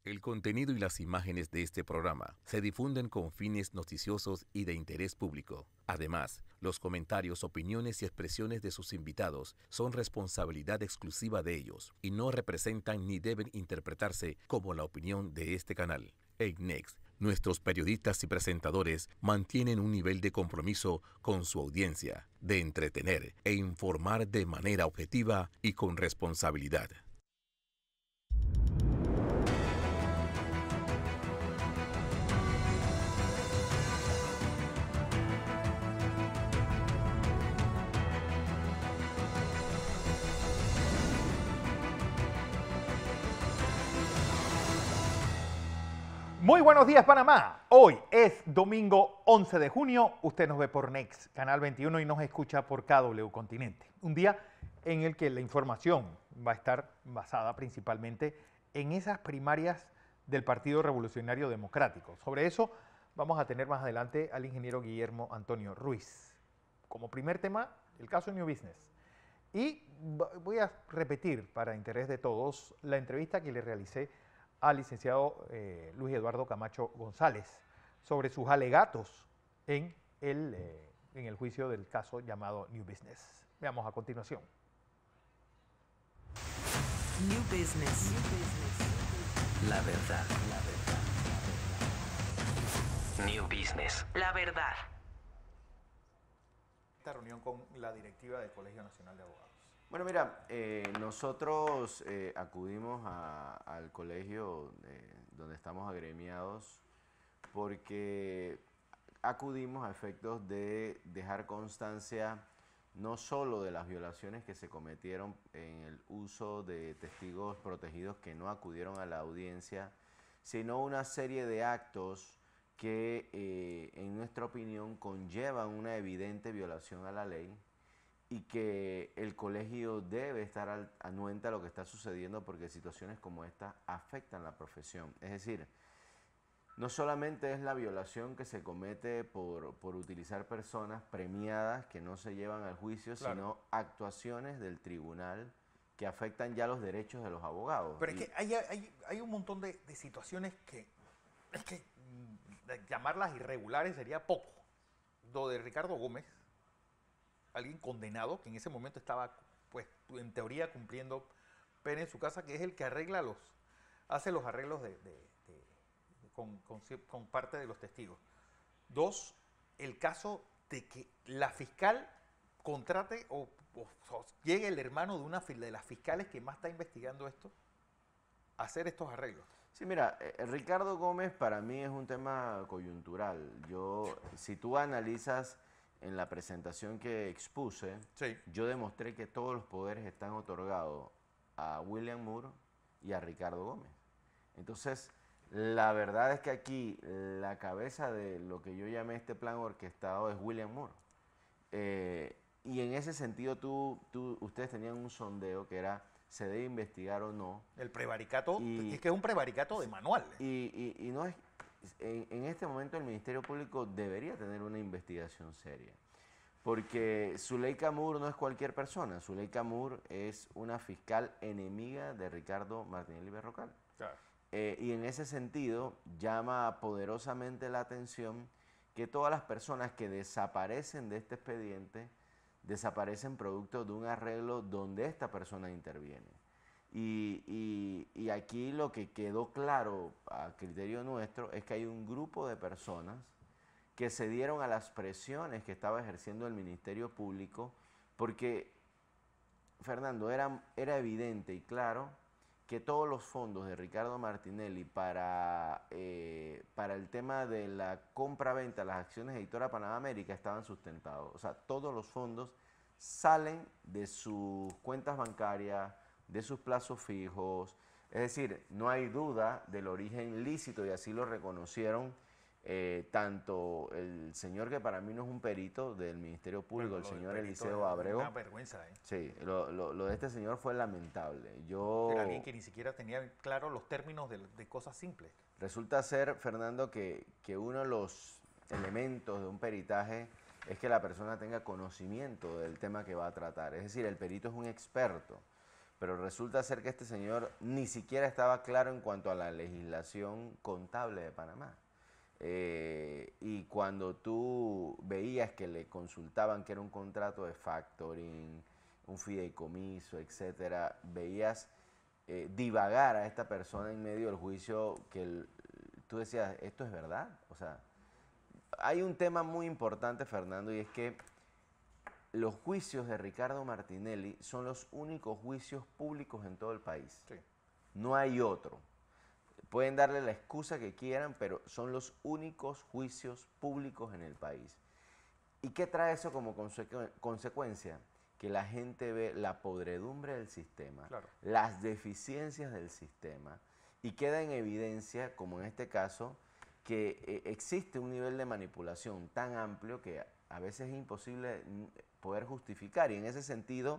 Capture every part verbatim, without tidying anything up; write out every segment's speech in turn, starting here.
El contenido y las imágenes de este programa se difunden con fines noticiosos y de interés público. Además, los comentarios, opiniones y expresiones de sus invitados son responsabilidad exclusiva de ellos y no representan ni deben interpretarse como la opinión de este canal. En Next, nuestros periodistas y presentadores mantienen un nivel de compromiso con su audiencia, de entretener e informar de manera objetiva y con responsabilidad. Muy buenos días, Panamá. Hoy es domingo once de junio. Usted nos ve por Next, Canal veintiuno, y nos escucha por K W Continente. Un día en el que la información va a estar basada principalmente en esas primarias del Partido Revolucionario Democrático. Sobre eso vamos a tener más adelante al ingeniero Guillermo Antonio Ruiz. Como primer tema, el caso New Business. Y voy a repetir, para interés de todos, la entrevista que le realicé al licenciado eh, Luis Eduardo Camacho González sobre sus alegatos en el, eh, en el juicio del caso llamado New Business. Veamos a continuación. New Business. New Business. La verdad, la verdad. New Business. La verdad. Esta reunión con la directiva del Colegio Nacional de Abogados. Bueno, mira, eh, nosotros eh, acudimos a, al colegio eh, donde estamos agremiados porque acudimos a efectos de dejar constancia no solo de las violaciones que se cometieron en el uso de testigos protegidos que no acudieron a la audiencia, sino una serie de actos que eh, en nuestra opinión conllevan una evidente violación a la ley y que el colegio debe estar al, anuente a lo que está sucediendo porque situaciones como esta afectan la profesión. Es decir, no solamente es la violación que se comete por, por utilizar personas premiadas que no se llevan al juicio, claro, sino actuaciones del tribunal que afectan ya los derechos de los abogados. Pero es y, que hay, hay, hay un montón de, de situaciones que, es que mm, llamarlas irregulares sería poco. Lo de Ricardo Gómez, alguien condenado que en ese momento estaba, pues, en teoría cumpliendo pena en su casa, que es el que arregla los, hace los arreglos de, de, de, de, con, con, con parte de los testigos. Dos, el caso de que la fiscal contrate o, o, o llegue el hermano de una de las fiscales que más está investigando esto a hacer estos arreglos. Sí, mira, eh, Ricardo Gómez para mí es un tema coyuntural. Yo, si tú analizas en la presentación que expuse, sí, yo demostré que todos los poderes están otorgados a William Moore y a Ricardo Gómez. Entonces, la verdad es que aquí la cabeza de lo que yo llamé este plan orquestado es William Moore. Eh, y en ese sentido, tú, tú, ustedes tenían un sondeo que era, ¿se debe investigar o no? El prevaricato, y, es que es un prevaricato de manual. Y, y, y no es... En, en este momento el Ministerio Público debería tener una investigación seria, porque Zuleika Moore no es cualquier persona. Zuleika Moore es una fiscal enemiga de Ricardo Martinelli Berrocal. Claro. Eh, y en ese sentido llama poderosamente la atención que todas las personas que desaparecen de este expediente desaparecen producto de un arreglo donde esta persona interviene. Y, y, y aquí lo que quedó claro a criterio nuestro es que hay un grupo de personas que se dieron a las presiones que estaba ejerciendo el Ministerio Público porque, Fernando, era, era evidente y claro que todos los fondos de Ricardo Martinelli para, eh, para el tema de la compra-venta de las acciones de Editora Panamá América estaban sustentados. O sea, todos los fondos salen de sus cuentas bancarias, de sus plazos fijos, es decir, no hay duda del origen lícito y así lo reconocieron eh, tanto el señor que para mí no es un perito del Ministerio Público, bueno, el señor el Eliseo Abrego. Una vergüenza, ¿eh? Sí, lo, lo, lo de este señor fue lamentable. Yo, Era alguien que ni siquiera tenía claro los términos de, de cosas simples. Resulta ser, Fernando, que, que uno de los elementos de un peritaje es que la persona tenga conocimiento del tema que va a tratar, es decir, el perito es un experto. pero resulta ser que este señor ni siquiera estaba claro en cuanto a la legislación contable de Panamá. Eh, y cuando tú veías que le consultaban que era un contrato de factoring, un fideicomiso, etcétera, veías eh, divagar a esta persona en medio del juicio que el, tú decías, ¿esto es verdad? O sea, hay un tema muy importante, Fernando, y es que los juicios de Ricardo Martinelli son los únicos juicios públicos en todo el país. Sí. No hay otro. Pueden darle la excusa que quieran, pero son los únicos juicios públicos en el país. ¿Y qué trae eso como consecu- consecuencia? Que la gente ve la podredumbre del sistema, Claro. las deficiencias del sistema, y queda en evidencia, como en este caso, que eh, existe un nivel de manipulación tan amplio que a veces es imposible poder justificar. Y en ese sentido,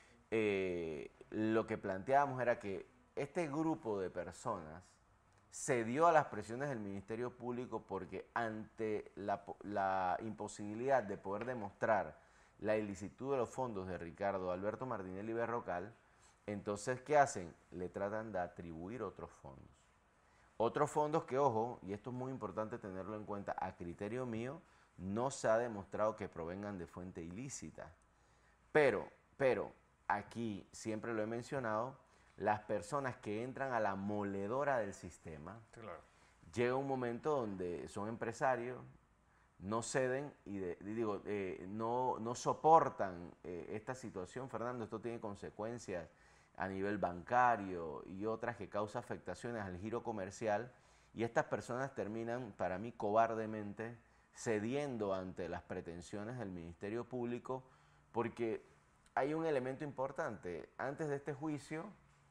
eh, lo que planteábamos era que este grupo de personas cedió a las presiones del Ministerio Público porque ante la, la imposibilidad de poder demostrar la ilicitud de los fondos de Ricardo Alberto Martinelli Berrocal, entonces, ¿qué hacen? Le tratan de atribuir otros fondos. Otros fondos que, ojo, y esto es muy importante tenerlo en cuenta, a criterio mío, no se ha demostrado que provengan de fuente ilícita. Pero, pero, aquí, siempre lo he mencionado, las personas que entran a la moledora del sistema, Claro. llega un momento donde son empresarios, no ceden y, de, y digo, eh, no, no soportan eh, esta situación, Fernando. Esto tiene consecuencias a nivel bancario y otras que causa afectaciones al giro comercial, y estas personas terminan, para mí, cobardemente cediendo ante las pretensiones del Ministerio Público, porque hay un elemento importante. Antes de este juicio,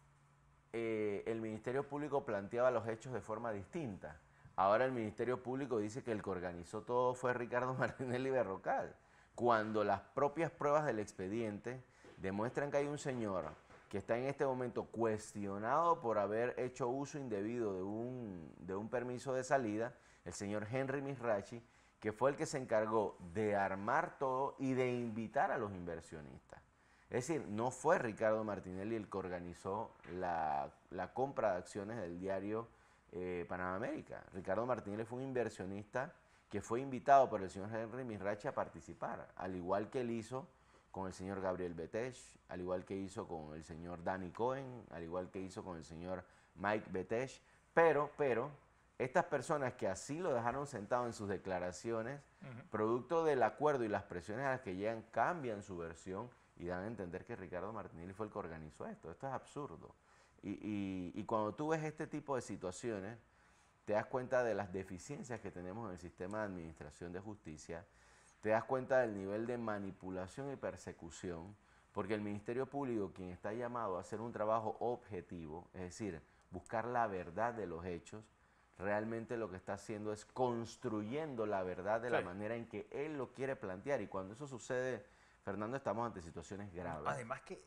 eh, el Ministerio Público planteaba los hechos de forma distinta. Ahora el Ministerio Público dice que el que organizó todo fue Ricardo Martinelli Berrocal, cuando las propias pruebas del expediente demuestran que hay un señor que está en este momento cuestionado por haber hecho uso indebido de un, de un permiso de salida, el señor Henry Misrachi, que fue el que se encargó de armar todo y de invitar a los inversionistas. Es decir, no fue Ricardo Martinelli el que organizó la, la compra de acciones del diario eh, Panamá América. Ricardo Martinelli fue un inversionista que fue invitado por el señor Henry Misrachi a participar, al igual que él hizo con el señor Gabriel Betech, al igual que hizo con el señor Danny Cohen, al igual que hizo con el señor Mike Betech, pero, pero, estas personas que así lo dejaron sentado en sus declaraciones, uh-huh. producto del acuerdo y las presiones a las que llegan, cambian su versión y dan a entender que Ricardo Martinelli fue el que organizó esto. Esto es absurdo. Y, y, y cuando tú ves este tipo de situaciones, te das cuenta de las deficiencias que tenemos en el sistema de administración de justicia, te das cuenta del nivel de manipulación y persecución, porque el Ministerio Público, quien está llamado a hacer un trabajo objetivo, es decir, buscar la verdad de los hechos, realmente lo que está haciendo es construyendo la verdad de sí. la manera en que él lo quiere plantear. Y cuando eso sucede, Fernando, estamos ante situaciones graves. Además que,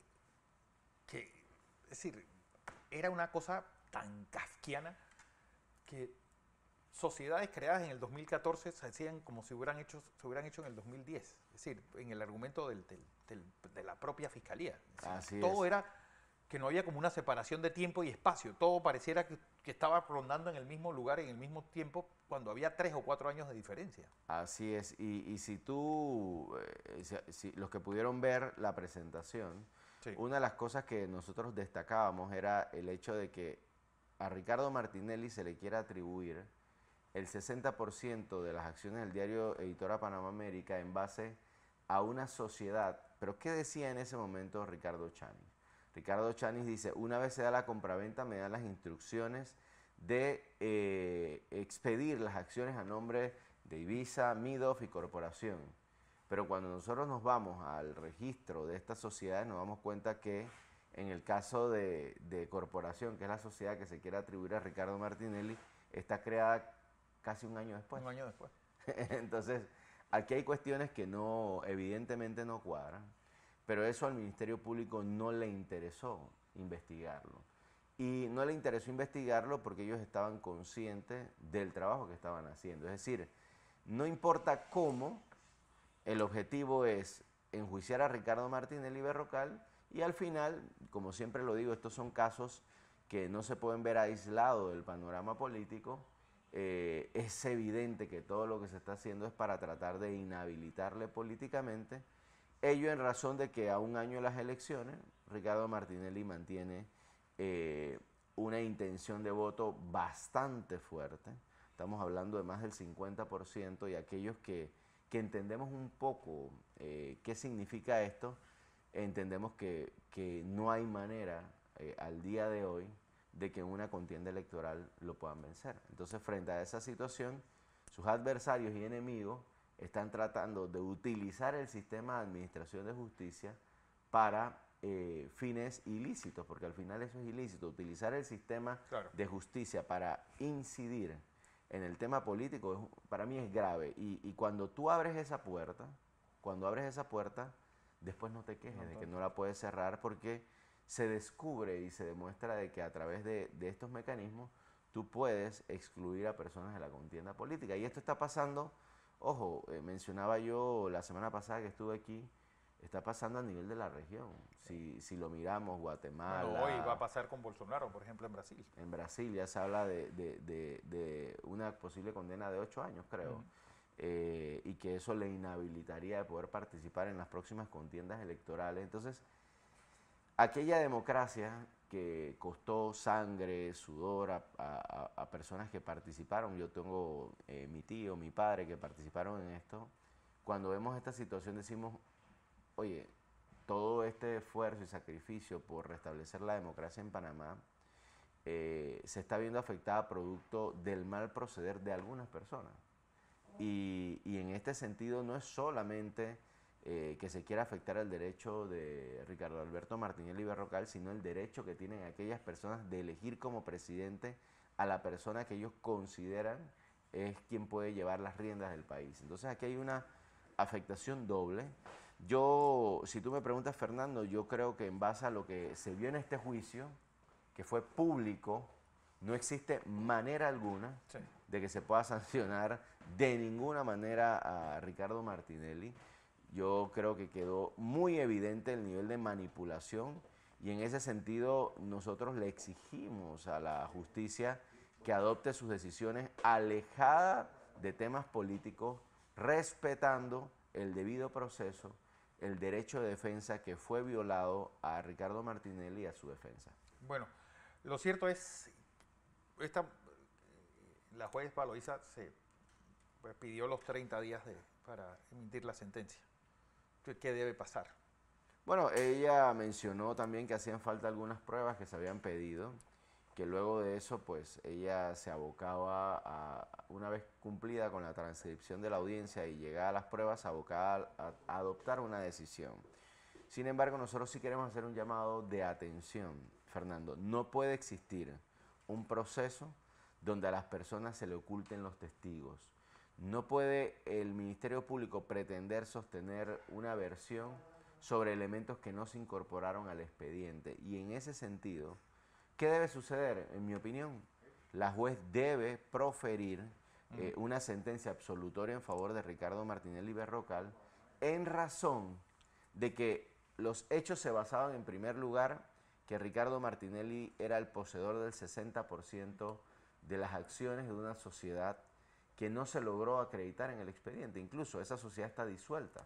que es decir, era una cosa tan kafkiana que sociedades creadas en el dos mil catorce se hacían como si hubieran hecho, se hubieran hecho en el dos mil diez. Es decir, en el argumento del, del, del, de la propia fiscalía. Es decir, Así todo es. era que no había como una separación de tiempo y espacio. Todo pareciera que, que estaba rondando en el mismo lugar, en el mismo tiempo, cuando había tres o cuatro años de diferencia. Así es. Y, y si tú, eh, si, si los que pudieron ver la presentación, sí. una de las cosas que nosotros destacábamos era el hecho de que a Ricardo Martinelli se le quiere atribuir el sesenta por ciento de las acciones del diario Editora Panamá América en base a una sociedad. Pero ¿qué decía en ese momento Ricardo Chanis? Ricardo Chanis dice, una vez se da la compraventa, me dan las instrucciones de eh, expedir las acciones a nombre de Ibiza, Midoff y Corporación. Pero cuando nosotros nos vamos al registro de estas sociedades, nos damos cuenta que en el caso de, de Corporación, que es la sociedad que se quiere atribuir a Ricardo Martinelli, está creada casi un año después. Un año después. Entonces, aquí hay cuestiones que no, evidentemente no cuadran, pero eso al Ministerio Público no le interesó investigarlo. Y no le interesó investigarlo porque ellos estaban conscientes del trabajo que estaban haciendo. Es decir, no importa cómo, el objetivo es enjuiciar a Ricardo Martinelli Berrocal Y al final, como siempre lo digo, estos son casos que no se pueden ver aislados del panorama político. Eh, es evidente que todo lo que se está haciendo es para tratar de inhabilitarle políticamente. Ello en razón de que a un año de las elecciones, Ricardo Martinelli mantiene eh, una intención de voto bastante fuerte. Estamos hablando de más del cincuenta por ciento, y aquellos que, que entendemos un poco eh, qué significa esto, entendemos que, que no hay manera eh, al día de hoy de que en una contienda electoral lo puedan vencer. Entonces, frente a esa situación, sus adversarios y enemigos están tratando de utilizar el sistema de administración de justicia para eh, fines ilícitos, porque al final eso es ilícito, utilizar el sistema Claro. de justicia para incidir en el tema político, es- para mí es grave. Y, y cuando tú abres esa puerta, cuando abres esa puerta, después no te quejes de que no la puedes cerrar, porque se descubre y se demuestra de que a través de, de estos mecanismos tú puedes excluir a personas de la contienda política. Y esto está pasando, ojo, eh, mencionaba yo la semana pasada que estuve aquí, está pasando a nivel de la región. Si, si lo miramos, Guatemala, Bueno, hoy va a pasar con Bolsonaro, por ejemplo, en Brasil. en Brasil ya se habla de, de- de- de una posible condena de ocho años, creo, Ujú. eh, y que eso le inhabilitaría de poder participar en las próximas contiendas electorales. Entonces, aquella democracia que costó sangre, sudor a, a- a personas que participaron, yo tengo eh, mi tío, mi padre que participaron en esto, cuando vemos esta situación decimos, oye, todo este esfuerzo y sacrificio por restablecer la democracia en Panamá eh, se está viendo afectada producto del mal proceder de algunas personas. Y, y en este sentido no es solamente eh, que se quiera afectar el derecho de Ricardo Alberto Martinelli Berrocal, sino el derecho que tienen aquellas personas de elegir como presidente a la persona que ellos consideran es quien puede llevar las riendas del país. Entonces aquí hay una afectación doble. Yo, si tú me preguntas, Fernando, yo creo que en base a lo que se vio en este juicio, que fue público, no existe manera alguna Sí. de que se pueda sancionar de ninguna manera a Ricardo Martinelli. Yo creo que quedó muy evidente el nivel de manipulación, y en ese sentido nosotros le exigimos a la justicia que adopte sus decisiones alejadas de temas políticos, respetando el debido proceso, el derecho de defensa que fue violado a Ricardo Martinelli y a su defensa. Bueno, lo cierto es, esta, la juez Valoisa se pues, pidió los treinta días de, para emitir la sentencia. ¿Qué debe pasar? Bueno, ella mencionó también que hacían falta algunas pruebas que se habían pedido, que luego de eso, pues, ella se abocaba a, una vez cumplida con la transcripción de la audiencia y llegada a las pruebas, abocada a, a adoptar una decisión. Sin embargo, nosotros sí queremos hacer un llamado de atención, Fernando. No puede existir un proceso donde a las personas se le oculten los testigos. No puede el Ministerio Público pretender sostener una versión sobre elementos que no se incorporaron al expediente. Y en ese sentido, ¿qué debe suceder? En mi opinión, la juez debe proferir eh, una sentencia absolutoria en favor de Ricardo Martinelli Berrocal en razón de que los hechos se basaban en primer lugar que Ricardo Martinelli era el poseedor del sesenta por ciento de las acciones de una sociedad que no se logró acreditar en el expediente. Incluso esa sociedad está disuelta.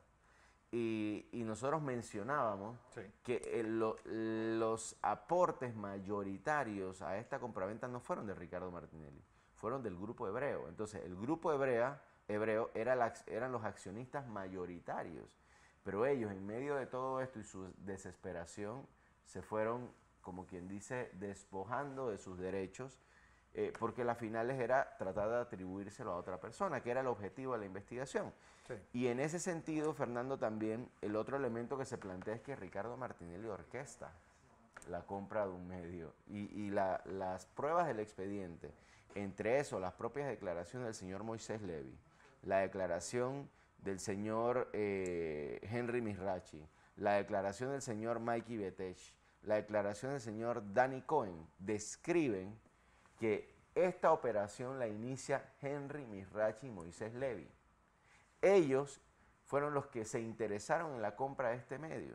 Y, y nosotros mencionábamos Sí. que eh, lo- los aportes mayoritarios a esta compraventa no fueron de Ricardo Martinelli, fueron del Grupo Hebreo. Entonces, el Grupo Hebrea, Hebreo era la, eran los accionistas mayoritarios, pero ellos, en medio de todo esto y su desesperación, se fueron, como quien dice, despojando de sus derechos, eh, porque la finales era tratar de atribuírselo a otra persona, que era el objetivo de la investigación. Sí. Y en ese sentido, Fernando, también el otro elemento que se plantea es que Ricardo Martinelli orquesta la compra de un medio. Y, y la- las pruebas del expediente, entre eso, las propias declaraciones del señor Moisés Levy, la declaración del señor eh, Henry Misrachi, la declaración del señor Mikey Betech, la declaración del señor Danny Cohen, describen que esta operación la inicia Henry Misrachi y Moisés Levy. Ellos fueron los que se interesaron en la compra de este medio.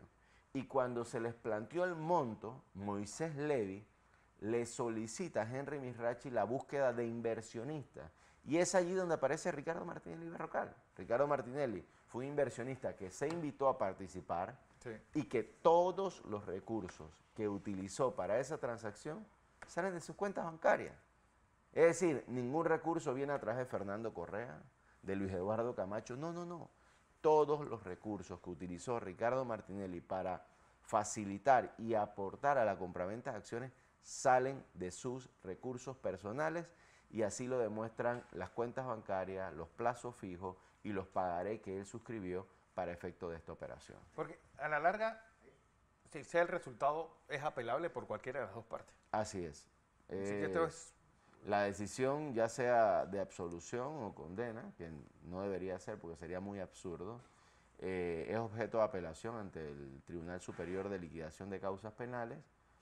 Y cuando se les planteó el monto, Moisés Levy le solicita a Henry Misrachi la búsqueda de inversionistas. Y es allí donde aparece Ricardo Martinelli Berrocal. Ricardo Martinelli fue un inversionista que se invitó a participar Sí. y que todos los recursos que utilizó para esa transacción salen de sus cuentas bancarias. Es decir, ningún recurso viene a través de Fernando Correa, de Luis Eduardo Camacho. No, no, no. Todos los recursos que utilizó Ricardo Martinelli para facilitar y aportar a la compraventa de acciones salen de sus recursos personales y así lo demuestran las cuentas bancarias, los plazos fijos y los pagaré que él suscribió para efecto de esta operación. Porque a la larga, si sea el resultado, es apelable por cualquiera de las dos partes. Así es. Así que Eh, esto es, La decisión, ya sea de absolución o condena, que no debería ser porque sería muy absurdo, eh, es objeto de apelación ante el Tribunal Superior de Liquidación de Causas Penales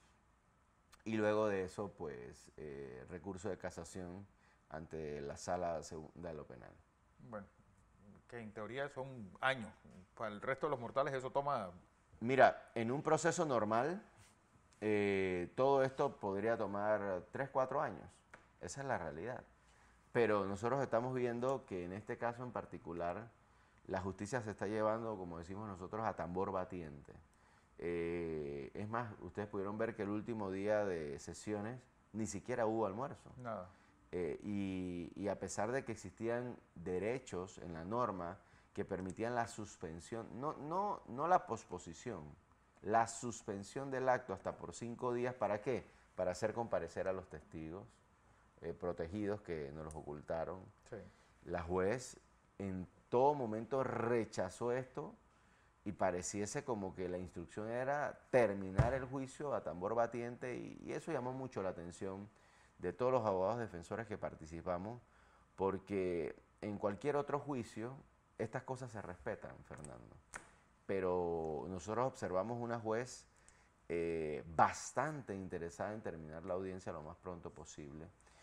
y luego de eso, pues, eh, recurso de casación ante la Sala Segunda de lo Penal. bueno, que en teoría son años. Para el resto de los mortales eso toma... Mira, en un proceso normal, eh, todo esto podría tomar tres, cuatro años. Esa es la realidad. Pero nosotros estamos viendo que en este caso en particular, la justicia se está llevando, como decimos nosotros, a tambor batiente. Eh, es más, ustedes pudieron ver que el último día de sesiones ni siquiera hubo almuerzo. Nada. Eh, y, y a pesar de que existían derechos en la norma que permitían la suspensión, no, no, no la posposición, la suspensión del acto hasta por cinco días, ¿para qué? Para hacer comparecer a los testigos eh, protegidos que nos los ocultaron. Sí. La juez en todo momento rechazó esto y pareciese como que la instrucción era terminar el juicio a tambor batiente y, y eso llamó mucho la atención de todos los abogados defensores que participamos, porque en cualquier otro juicio estas cosas se respetan, Fernando. Pero nosotros observamos una juez eh, bastante interesada en terminar la audiencia lo más pronto posible.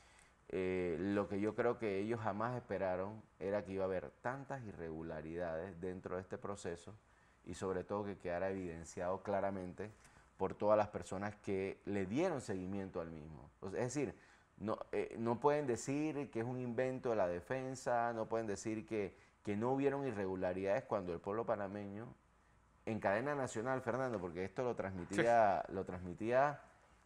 Eh, lo que yo creo que ellos jamás esperaron era que iba a haber tantas irregularidades dentro de este proceso y sobre todo que quedara evidenciado claramente por todas las personas que le dieron seguimiento al mismo. O sea, es decir, no, eh, no pueden decir que es un invento de la defensa, no pueden decir que, que no hubieron irregularidades cuando el pueblo panameño, en cadena nacional, Fernando, porque esto lo transmitía, sí. lo transmitía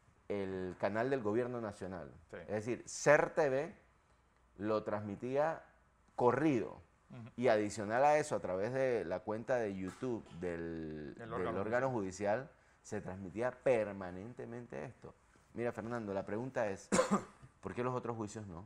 el canal del gobierno nacional. Sí. Es decir, C E R T V lo transmitía corrido. Uh-huh. Y adicional a eso, a través de la cuenta de YouTube del, del órgano, del órgano judicial, se transmitía permanentemente esto. Mira, Fernando, la pregunta es, ¿por qué los otros juicios no?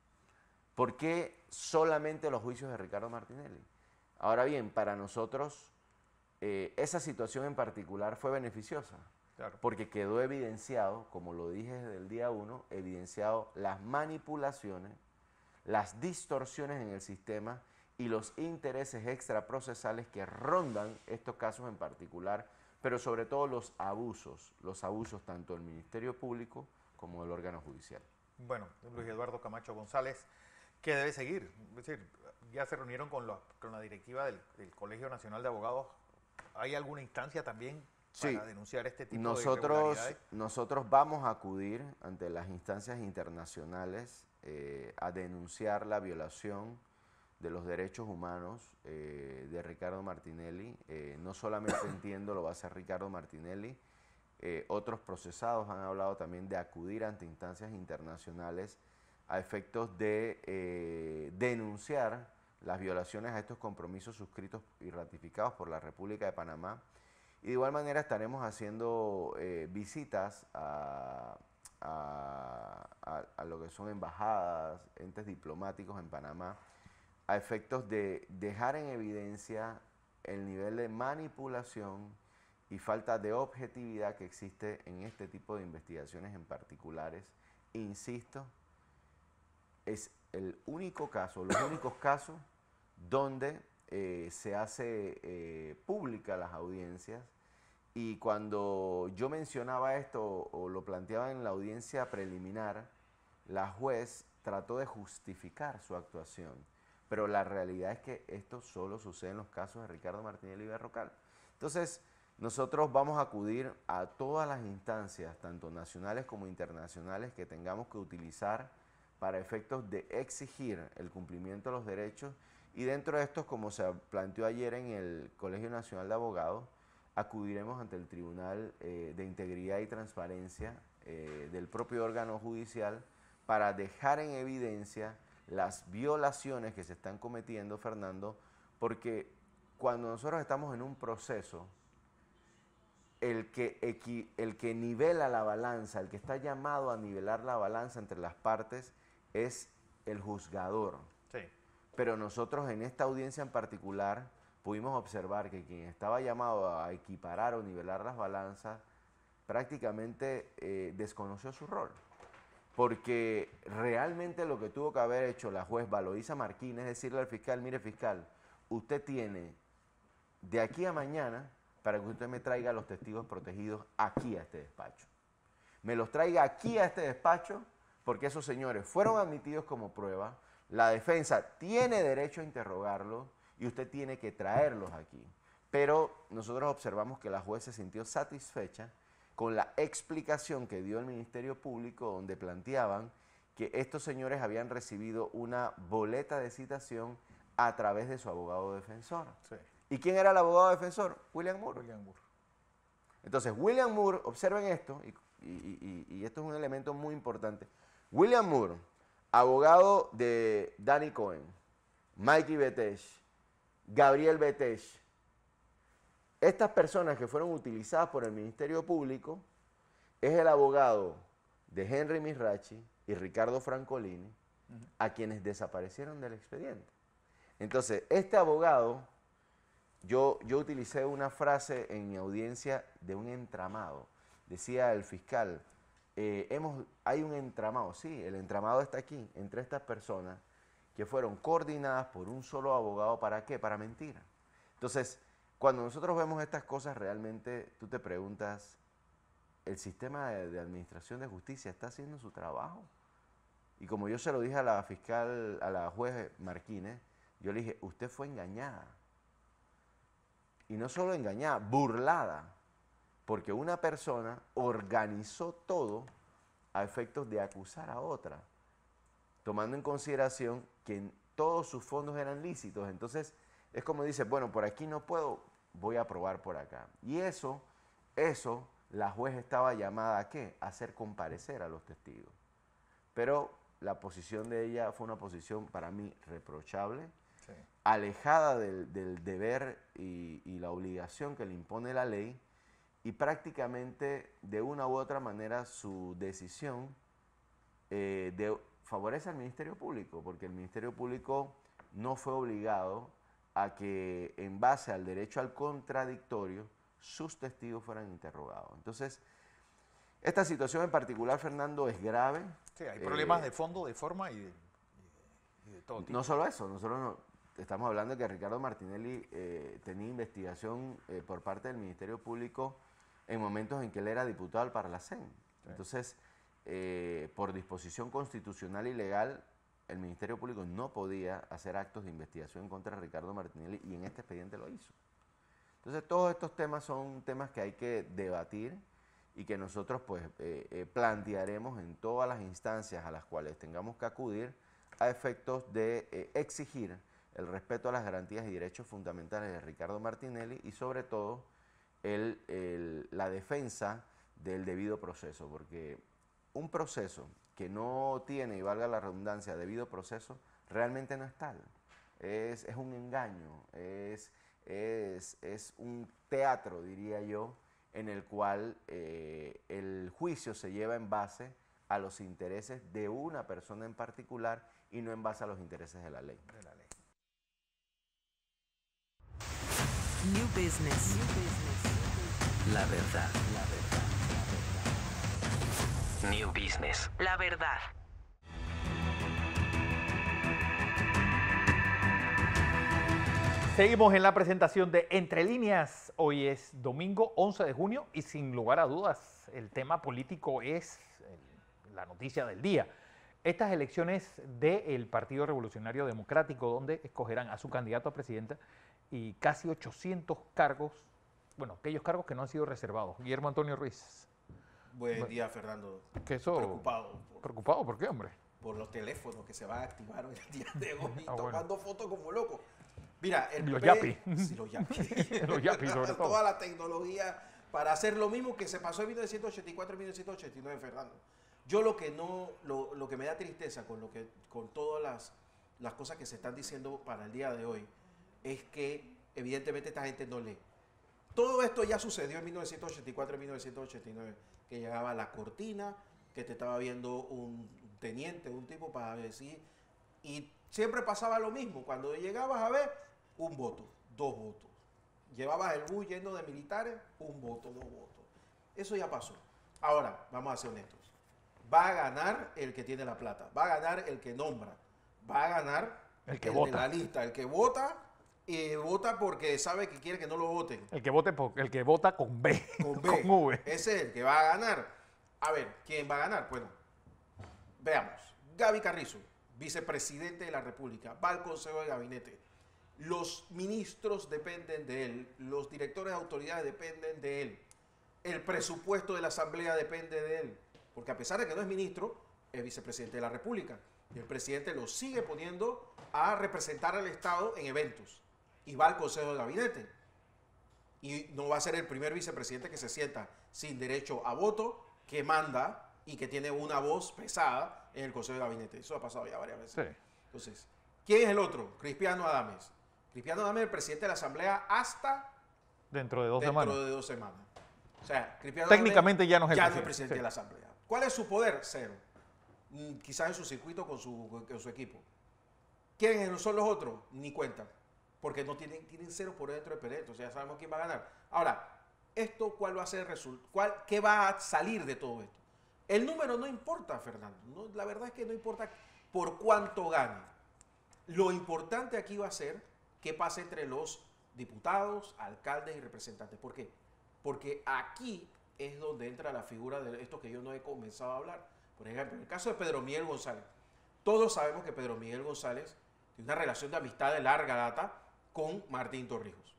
¿Por qué solamente los juicios de Ricardo Martinelli? Ahora bien, para nosotros, eh, esa situación en particular fue beneficiosa. Claro. Porque quedó evidenciado, como lo dije desde el día uno, evidenciado las manipulaciones, las distorsiones en el sistema y los intereses extraprocesales que rondan estos casos en particular, pero sobre todo los abusos, los abusos tanto del Ministerio Público como del órgano judicial. Bueno, Luis Eduardo Camacho González, ¿qué debe seguir? Es decir, ya se reunieron con la, con la directiva del, del Colegio Nacional de Abogados. ¿Hay alguna instancia también para sí, denunciar este tipo nosotros, de irregularidades? Nosotros vamos a acudir ante las instancias internacionales eh, a denunciar la violación de los derechos humanos eh, de Ricardo Martinelli. Eh, no solamente entiendo lo va a hacer Ricardo Martinelli, eh, otros procesados han hablado también de acudir ante instancias internacionales a efectos de eh, denunciar las violaciones a estos compromisos suscritos y ratificados por la República de Panamá. Y de igual manera estaremos haciendo eh, visitas a, a, a, a lo que son embajadas, entes diplomáticos en Panamá, a efectos de dejar en evidencia el nivel de manipulación y falta de objetividad que existe en este tipo de investigaciones en particulares. Insisto, es el único caso, los únicos casos donde eh, se hace eh, pública las audiencias. Y cuando yo mencionaba esto o lo planteaba en la audiencia preliminar, la juez trató de justificar su actuación. Pero la realidad es que esto solo sucede en los casos de Ricardo Martinelli Berrocal. Entonces, nosotros vamos a acudir a todas las instancias, tanto nacionales como internacionales, que tengamos que utilizar para efectos de exigir el cumplimiento de los derechos, y dentro de estos, como se planteó ayer en el Colegio Nacional de Abogados, acudiremos ante el Tribunal eh, de Integridad y Transparencia eh, del propio órgano judicial para dejar en evidencia las violaciones que se están cometiendo, Fernando, porque cuando nosotros estamos en un proceso, el que, equi, el que nivela la balanza, el que está llamado a nivelar la balanza entre las partes es el juzgador. Sí. Pero nosotros en esta audiencia en particular pudimos observar que quien estaba llamado a equiparar o nivelar las balanzas prácticamente eh, desconoció su rol. Porque realmente lo que tuvo que haber hecho la juez Valoisa Marquín es decirle al fiscal, mire fiscal, usted tiene de aquí a mañana para que usted me traiga los testigos protegidos aquí a este despacho. Me los traiga aquí a este despacho porque esos señores fueron admitidos como prueba, la defensa tiene derecho a interrogarlos y usted tiene que traerlos aquí. Pero nosotros observamos que la juez se sintió satisfecha con la explicación que dio el Ministerio Público, donde planteaban que estos señores habían recibido una boleta de citación a través de su abogado defensor. Sí. ¿Y quién era el abogado defensor? William Moore. William Moore. Entonces, William Moore, observen esto, y, y, y, y esto es un elemento muy importante. William Moore, abogado de Danny Cohen, Mikey Betech, Gabriel Betech, estas personas que fueron utilizadas por el Ministerio Público, es el abogado de Henry Misrachi y Ricardo Francolini, uh-huh. a quienes desaparecieron del expediente. Entonces, este abogado, yo, yo utilicé una frase en mi audiencia de un entramado. Decía el fiscal, eh, hemos, hay un entramado, sí, el entramado está aquí, entre estas personas que fueron coordinadas por un solo abogado, ¿para qué? Para mentir. Entonces, cuando nosotros vemos estas cosas, realmente tú te preguntas, ¿el sistema de, de administración de justicia está haciendo su trabajo? Y como yo se lo dije a la fiscal, a la juez Marquínez, yo le dije, usted fue engañada. Y no solo engañada, burlada, porque una persona organizó todo a efectos de acusar a otra, tomando en consideración que todos sus fondos eran lícitos. Entonces, es como dice, bueno, por aquí no puedo, voy a probar por acá. Y eso, eso, la juez estaba llamada ¿a qué? A hacer comparecer a los testigos. Pero la posición de ella fue una posición para mí reprochable, sí. alejada del, del deber y, y la obligación que le impone la ley, y prácticamente de una u otra manera su decisión eh, de, favorece al Ministerio Público, porque el Ministerio Público no fue obligado a que en base al derecho al contradictorio sus testigos fueran interrogados. Entonces, esta situación en particular, Fernando, es grave. Sí, hay problemas eh, de fondo, de forma y de, y de todo tipo. No solo eso, nosotros no, estamos hablando de que Ricardo Martinelli eh, tenía investigación eh, por parte del Ministerio Público en momentos en que él era diputado al Parlacén. Sí. Entonces, eh, por disposición constitucional y legal, el Ministerio Público no podía hacer actos de investigación contra Ricardo Martinelli y en este expediente lo hizo. Entonces, todos estos temas son temas que hay que debatir y que nosotros pues eh, eh, plantearemos en todas las instancias a las cuales tengamos que acudir a efectos de eh, exigir el respeto a las garantías y derechos fundamentales de Ricardo Martinelli y sobre todo el, el, la defensa del debido proceso, porque un proceso que no tiene, y valga la redundancia, debido proceso, realmente no es tal. Es, es un engaño, es, es, es un teatro, diría yo, en el cual eh, el juicio se lleva en base a los intereses de una persona en particular y no en base a los intereses de la ley. De la ley. New Business. New Business. La verdad, la verdad, la verdad. New Business. La verdad. Seguimos en la presentación de Entre Líneas. Hoy es domingo once de junio y sin lugar a dudas el tema político es la noticia del día. Estas elecciones del Partido Revolucionario Democrático, donde escogerán a su candidato a presidenta y casi ochocientos cargos bueno, aquellos cargos que no han sido reservados. Guillermo Antonio Ruiz. Buen Bueno, día, Fernando. Que eso, Preocupado por, ¿Preocupado por qué, hombre? por los teléfonos que se van a activar hoy el día de hoy, Ah, bueno. tomando fotos como loco. Mira, el Los P- yapi. Sí, los yapi. Los yapi, sobre todo. Toda la tecnología para hacer lo mismo que se pasó en mil novecientos ochenta y cuatro y mil novecientos ochenta y nueve, Fernando. Yo lo que no, lo, lo que me da tristeza con lo que, con todas las, las cosas que se están diciendo para el día de hoy, es que evidentemente esta gente no lee. Todo esto ya sucedió en mil novecientos ochenta y cuatro y mil novecientos ochenta y nueve, que llegaba la cortina, que te estaba viendo un teniente, un tipo para decir, y siempre pasaba lo mismo. Cuando llegabas a ver, un voto, dos votos. Llevabas el bus lleno de militares, un voto, dos votos. Eso ya pasó. Ahora, vamos a ser honestos. Va a ganar el que tiene la plata, va a ganar el que nombra, va a ganar El que de vota. la lista, el que vota y vota porque sabe que quiere que no lo voten. El que vote por, el que vota con B, Con B. con V. Ese es el que va a ganar. A ver, ¿quién va a ganar? Bueno, veamos. Gaby Carrizo, vicepresidente de la República, va al Consejo de Gabinete. Los ministros dependen de él, los directores de autoridades dependen de él, el presupuesto de la Asamblea depende de él, porque a pesar de que no es ministro, es vicepresidente de la República. Y el presidente lo sigue poniendo a representar al Estado en eventos y va al Consejo de Gabinete. Y no va a ser el primer vicepresidente que se sienta sin derecho a voto, que manda y que tiene una voz pesada en el Consejo de Gabinete. Eso ha pasado ya varias veces. Sí. Entonces, ¿quién es el otro? Cristiano Adames. Cristiano Adames es el presidente de la Asamblea hasta Dentro de dos dentro semanas. de dos semanas. O sea, Cristiano Técnicamente Adames ya no es el ya no presidente, es presidente sí. de la Asamblea. ¿Cuál es su poder? Cero. Mm, Quizás en su circuito con su, con su equipo. ¿Quiénes son los otros? Ni cuentan. Porque no tienen, tienen cero por dentro de Pérez. O sea, ya sabemos quién va a ganar. Ahora, ¿esto cuál va a ser el resultado? ¿Qué va a salir de todo esto? El número no importa, Fernando. No, la verdad es que no importa por cuánto gane. Lo importante aquí va a ser qué pasa entre los diputados, alcaldes y representantes. ¿Por qué? Porque aquí es donde entra la figura de esto que yo no he comenzado a hablar. Por ejemplo, en el caso de Pedro Miguel González. Todos sabemos que Pedro Miguel González tiene una relación de amistad de larga data con Martín Torrijos.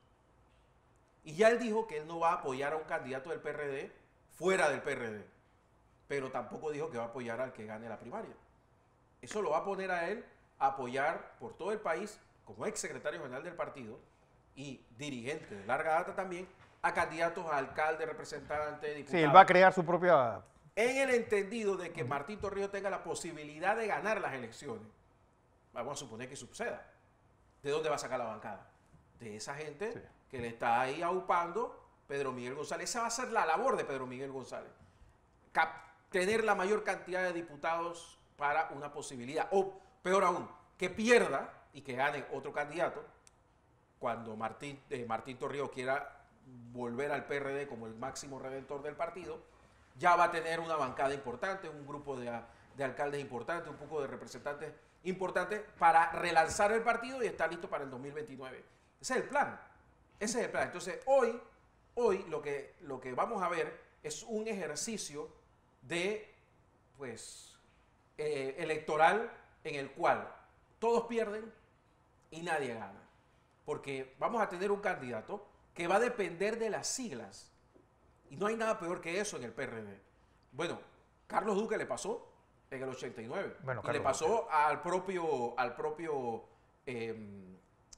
Y ya él dijo que él no va a apoyar a un candidato del P R D fuera del P R D. Pero tampoco dijo que va a apoyar al que gane la primaria. Eso lo va a poner a él a apoyar por todo el país, como ex secretario general del partido y dirigente de larga data también, a candidatos a alcalde, representante, diputado. Sí, él va a crear su propia... En el entendido de que Martín Torrijos tenga la posibilidad de ganar las elecciones. Vamos a suponer que suceda. ¿De dónde va a sacar la bancada? De esa gente Sí. que le está ahí aupando Pedro Miguel González. Esa va a ser la labor de Pedro Miguel González. Cap- tener la mayor cantidad de diputados para una posibilidad. O, peor aún, que pierda y que gane otro candidato cuando Martín, eh, Martín Torrijos quiera volver al P R D como el máximo redentor del partido. Ya va a tener una bancada importante, un grupo de, de alcaldes importantes, un poco de representantes importantes para relanzar el partido y estar listo para el dos mil veintinueve. Ese es el plan. Ese es el plan. Entonces, hoy, hoy lo, que, lo que vamos a ver es un ejercicio de, pues, eh, electoral en el cual todos pierden y nadie gana. Porque vamos a tener un candidato que va a depender de las siglas. Y no hay nada peor que eso en el P R D. Bueno, Carlos Duque le pasó en el ochenta y nueve. Bueno, y Carlos le pasó al propio, al propio eh,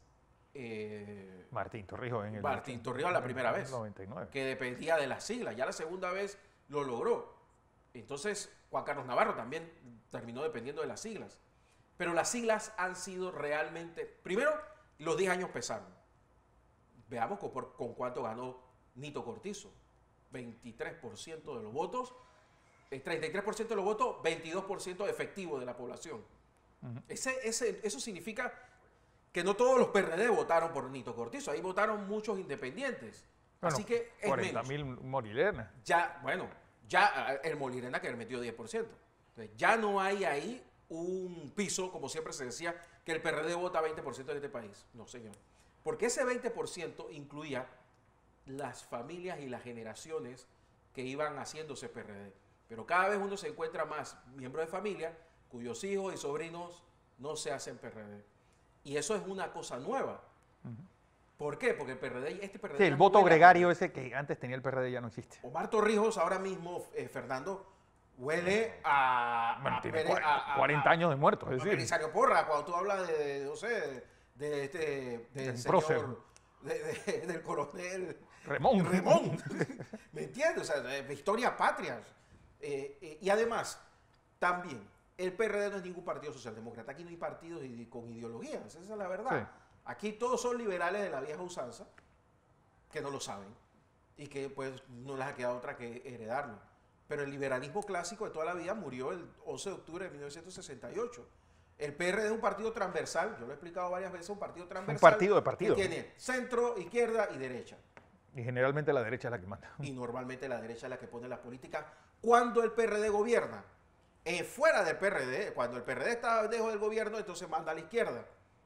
eh, Martín Torrijos en el... Martín Torrijos la primera vez. noventa y nueve. Que dependía de las siglas. Ya la segunda vez lo logró. Entonces, Juan Carlos Navarro también terminó dependiendo de las siglas. Pero las siglas han sido realmente... Primero, los diez años pesaron. Veamos con, por- con cuánto ganó Nito Cortizo. veintitrés por ciento de los votos, eh, treinta y tres por ciento de los votos, veintidós por ciento efectivo de la población. ese, ese, eso significa que no todos los P R D votaron por Nito Cortizo, ahí votaron muchos independientes. Bueno, Así que es cuarenta menos. mil Morilena. Ya, bueno, ya eh, el Molirena que le metió diez por ciento. Entonces, ya no hay ahí un piso, como siempre se decía, que el P R D vota veinte por ciento en este país. No, señor. Porque ese veinte por ciento incluía las familias y las generaciones que iban haciéndose P R D. Pero cada vez uno se encuentra más miembros de familia cuyos hijos y sobrinos no se hacen P R D. Y eso es una cosa nueva. ¿Por qué? Porque el P R D, este P R D... Sí, el ya no voto huele a- gregario ese que antes tenía el P R D ya no existe. Omar Torrijos ahora mismo, eh, Fernando, huele a... Bueno, a tiene Pérez- cuarenta, a- a- cuarenta a- años de muerto, es a decir. Belisario Porra, cuando tú hablas de, de, no sé, de este, del Del señor, prócer. de- de- del coronel Remón. Remón, ¿me entiendes? O sea, de historia patria. Eh, eh, y además, también, el P R D no es ningún partido socialdemócrata, aquí no hay partidos ide- con ideologías, esa es la verdad. Sí. Aquí todos son liberales de la vieja usanza, que no lo saben, y que pues no les ha quedado otra que heredarlo. Pero el liberalismo clásico de toda la vida murió el once de octubre de mil novecientos sesenta y ocho. El P R D es un partido transversal, yo lo he explicado varias veces, un partido transversal. partido de partidos. Que tiene centro, izquierda y derecha. Y generalmente la derecha es la que manda. Y normalmente la derecha es la que pone las políticas cuando el P R D gobierna. Eh, fuera del P R D, cuando el P R D está lejos del gobierno, entonces manda a la izquierda.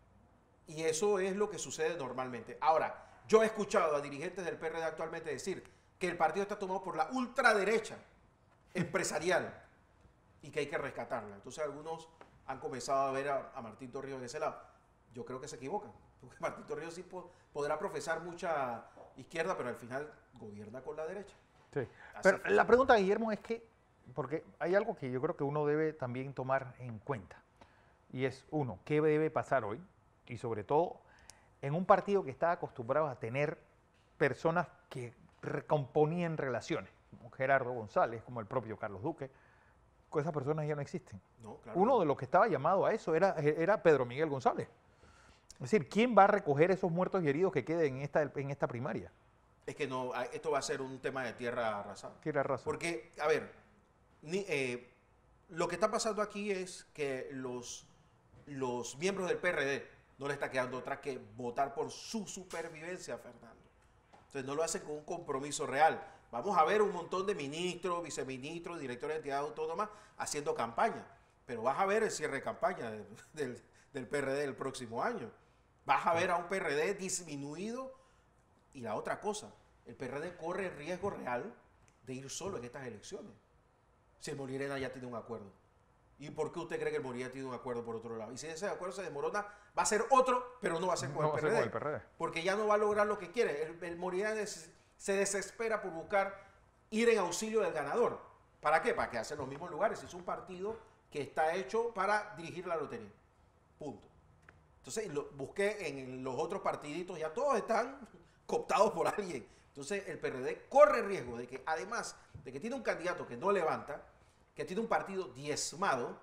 Y eso es lo que sucede normalmente. Ahora, yo he escuchado a dirigentes del P R D actualmente decir que el partido está tomado por la ultraderecha empresarial y que hay que rescatarla. Entonces algunos han comenzado a ver a, a Martín Torrijos de ese lado. Yo creo que se equivocan, porque Martín Torrijos sí po- podrá profesar mucha izquierda, pero al final gobierna con la derecha. Sí. Así Pero fue. la pregunta, Guillermo, es que, porque hay algo que yo creo que uno debe también tomar en cuenta. Y es, uno, ¿qué debe pasar hoy? Y sobre todo, en un partido que está acostumbrado a tener personas que recomponían relaciones, como Gerardo González, como el propio Carlos Duque, pues esas personas ya no existen. No, claro. Uno de los que estaba llamado a eso era, era Pedro Miguel González. Es decir, ¿quién va a recoger esos muertos y heridos que queden en esta, en esta primaria? Es que no, a- esto va a ser un tema de tierra arrasada. Tiene razón. Porque, a ver, ni- eh, lo que está pasando aquí es que los, los miembros del P R D no le está quedando otra que votar por su supervivencia, Fernando. Entonces no lo hacen con un compromiso real. Vamos a ver un montón de ministros, viceministros, directores de entidades autónomas haciendo campaña. Pero vas a ver el cierre de campaña de- del, del P R D el próximo año. Vas a ver a un P R D disminuido. Y la otra cosa, el P R D corre el riesgo real de ir solo en estas elecciones. Si el Morirena ya tiene un acuerdo. ¿Y por qué usted cree que el Morirena tiene un acuerdo por otro lado? Y si ese acuerdo se desmorona, va a ser otro, pero no va a ser con, No el, va a P ser R D, con el P R D. porque ya no va a lograr lo que quiere. El, el Morirena des- se desespera por buscar ir en auxilio del ganador. ¿Para qué? Para quedarse en los mismos lugares. Es un partido que está hecho para dirigir la lotería. Punto. Entonces lo, busqué en los otros partiditos, ya todos están cooptados por alguien. Entonces el P R D corre riesgo de que, además de que tiene un candidato que no levanta, que tiene un partido diezmado,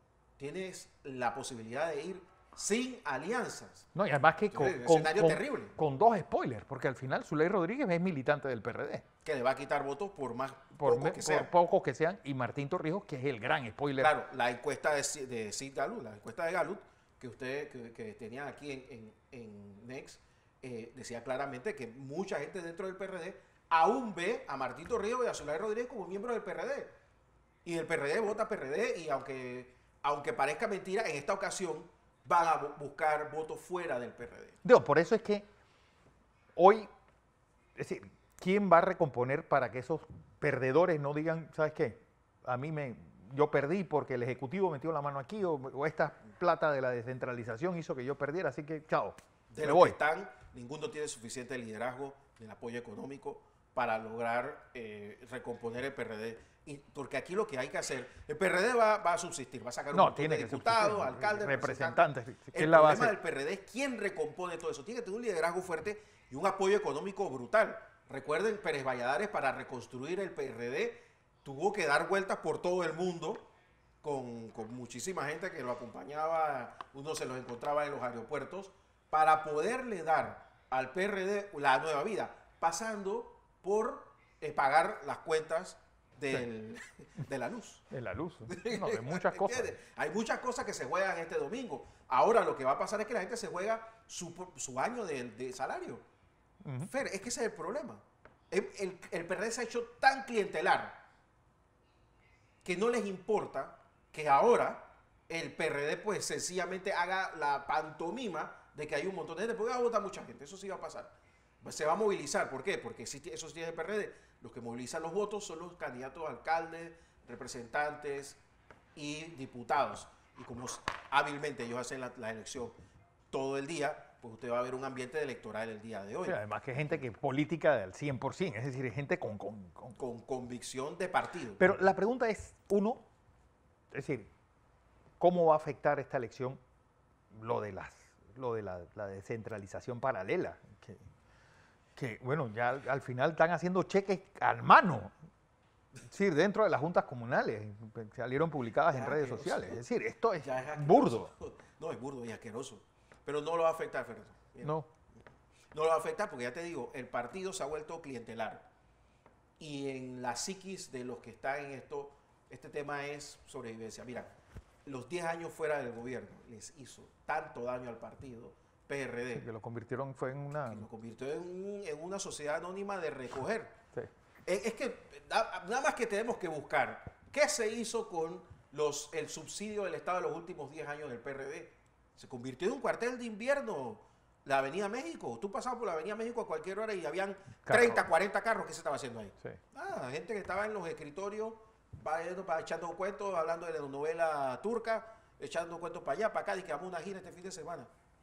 tienes la posibilidad de ir sin alianzas. No, y además que con, Sí, un con- escenario con- terrible. con dos spoilers, porque al final Zuley Rodríguez es militante del P R D, Que le va a quitar votos por más por, pocos me- que por sean. pocos que sean, y Martín Torrijos, que es el gran spoiler. Claro, la encuesta de, Ci- de Sid Gallup, la encuesta de Gallup, que usted que, que tenían aquí en, en, en Next, eh, decía claramente que mucha gente dentro del P R D aún ve a Martín Torrijos y a Zulay Rodríguez como miembros del P R D. Y el P R D vota P R D y aunque, aunque parezca mentira, en esta ocasión van a bu- buscar votos fuera del P R D. Digo, por eso es que hoy, es decir, ¿quién va a recomponer para que esos perdedores no digan, ¿sabes qué? A mí me, yo perdí porque el Ejecutivo metió la mano aquí o, o esta plata de la descentralización hizo que yo perdiera, así que chao, De me los voy. que están, ninguno tiene suficiente liderazgo del apoyo económico para lograr eh, recomponer el P R D. Y, porque aquí lo que hay que hacer, el P R D va, va a subsistir, va a sacar un No, montón tiene de que diputados, subsistir, alcaldes, representantes, que es El la problema base. del P R D es quién recompone todo eso. Tiene que tener un liderazgo fuerte y un apoyo económico brutal. Recuerden, Pérez Valladares, para reconstruir el P R D, tuvo que dar vueltas por todo el mundo con, con muchísima gente que lo acompañaba, uno se los encontraba en los aeropuertos, para poderle dar al P R D la nueva vida, pasando por eh, pagar las cuentas del- de la luz. De la luz, no, de muchas cosas. ¿Entiendes? Hay muchas cosas que se juegan este domingo. Ahora lo que va a pasar es que la gente se juega su, su año de, de salario. Ujú. Fer, es que ese es el problema. El, el, el P R D se ha hecho tan clientelar que no les importa que ahora el P R D pues sencillamente haga la pantomima de que hay un montón de gente, porque va a votar mucha gente, eso sí va a pasar. Pues se va a movilizar, ¿por qué? Porque si eso sí tiene el P R D, los que movilizan los votos son los candidatos a alcaldes, representantes y diputados. Y como hábilmente ellos hacen la, la elección todo el día, pues usted va a ver un ambiente electoral el día de hoy. Sí, además que gente que política del cien por ciento, es decir, gente con, con, con- Con convicción de partido. Pero la pregunta es, uno, es decir, ¿cómo va a afectar esta elección lo de, las, lo de la, la descentralización paralela? Que, que, bueno, ya al, al final están haciendo cheques a mano. Es decir, dentro de las juntas comunales, salieron publicadas en Ya, redes asqueroso. sociales. Es decir, esto es Ya es asqueroso. burdo. No, es burdo y asqueroso. Pero no lo va a afectar, Fernando. Mira, No. No lo va a afectar porque ya te digo, el partido se ha vuelto clientelar. Y en la psiquis de los que están en esto, este tema es sobrevivencia. Mira, los diez años fuera del gobierno les hizo tanto daño al partido P R D Que lo convirtieron fue en una... que lo convirtió en, un- en una sociedad anónima de recoger. Sí. Es, es que na- nada más que tenemos que buscar qué se hizo con los, el subsidio del Estado de los últimos diez años del P R D. Se convirtió en un cuartel de invierno la Avenida México. Tú pasabas por la Avenida México a cualquier hora y habían Carro. treinta, cuarenta carros. ¿Qué se estaba haciendo ahí? Sí. Ah, gente que estaba en los escritorios, va yendo para echando cuentos, hablando de la novela turca, echando cuentos para allá, para acá, y que vamos a una gira este fin de semana.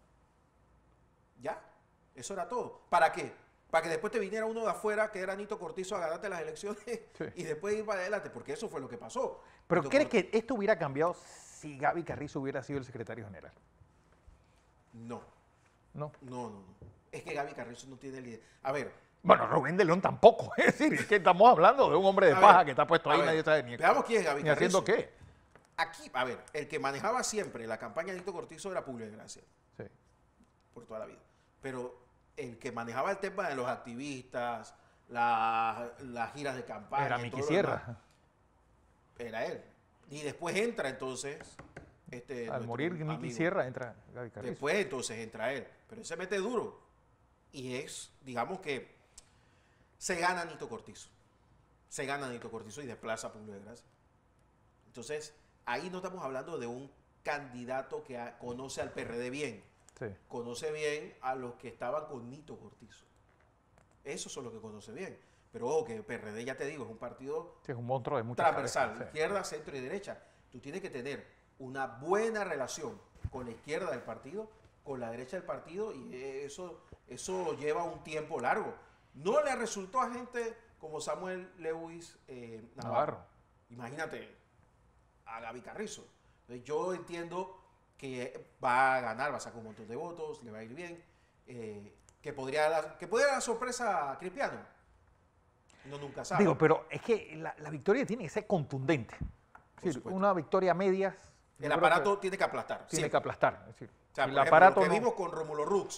Ya, eso era todo. ¿Para qué? Para que después te viniera uno de afuera, que era Nito Cortizo, a ganarte las elecciones Sí. y después ir para adelante, porque eso fue lo que pasó. ¿Pero Nito crees Cort- que esto hubiera cambiado si Gaby Carrizo hubiera sido el secretario general? No, No. no, no, no. Es que Gaby Carrizo no tiene líder. A ver, Bueno, Rubén de León tampoco. Es decir, es que estamos hablando de un hombre de A paja ver, que está puesto a ahí, ver, nadie sabe ni, veamos quién es Gaby ni haciendo Carrizo. qué. aquí, a ver, el que manejaba siempre la campaña de Nito Cortizo era Publio de Gracia. Sí. Por toda la vida. Pero el que manejaba el tema de los activistas, la- las giras de campaña, Era y Miki todo lo Sierra. demás, era él. Y después entra entonces. Este, Al nuestro morir Miki amigo. Sierra entra Gaby Carrizo. Después entonces entra él. Pero él se mete duro. Y es, digamos que, se gana Nito Cortizo. Se gana Nito Cortizo y desplaza a Publio de Gracia. Entonces, ahí no estamos hablando de un candidato que a- conoce al P R D bien. Sí. Conoce bien a los que estaban con Nito Cortizo. Esos son los que conoce bien. Pero ojo, que el P R D, ya te digo, es un partido Sí, es un monstruo de muchas transversal, cabezas, sí. izquierda, centro y derecha. Tú tienes que tener una buena relación con la izquierda del partido, con la derecha del partido, y eso, eso lleva un tiempo largo. No le resultó a gente como Samuel Lewis eh, Navarro. Navarro. Imagínate a Gaby Carrizo. Entonces, yo entiendo que va a ganar, va a sacar un montón de votos, le va a ir bien, eh, que podría dar, que podría dar sorpresa a Cristiano. No nunca sabe. Digo, pero es que la, la victoria tiene que ser contundente. Es decir, supuesto. una victoria a medias. yo el creo aparato que tiene que aplastar. tiene siempre. que aplastar. Es decir, O sea, el por ejemplo, aparato lo que no- vimos con Rómulo Rux